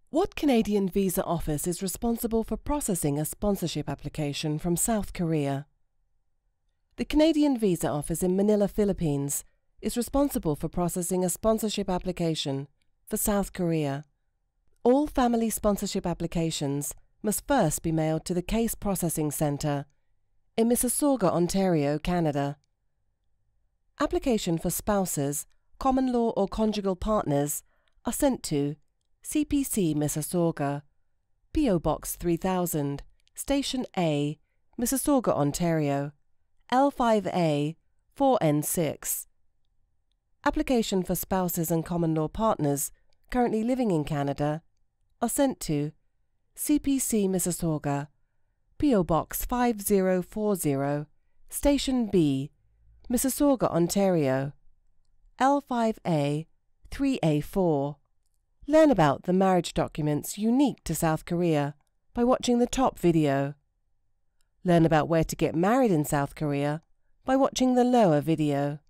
What Canadian visa office is responsible for processing a sponsorship application from South Korea? The Canadian Visa Office in Manila, Philippines, is responsible for processing a sponsorship application for South Korea. All family sponsorship applications must first be mailed to the Case Processing Centre in Mississauga, Ontario, Canada. Application for spouses, common law or conjugal partners are sent to CPC Mississauga, P.O. Box 3000, Station A, Mississauga, Ontario, L5A 4N6. Application for spouses and common law partners currently living in Canada are sent to CPC Mississauga, P.O. Box 5040, Station B, Mississauga, Ontario, L5A 3A4. Learn about the marriage documents unique to South Korea by watching the top video. Learn about where to get married in South Korea by watching the lower video.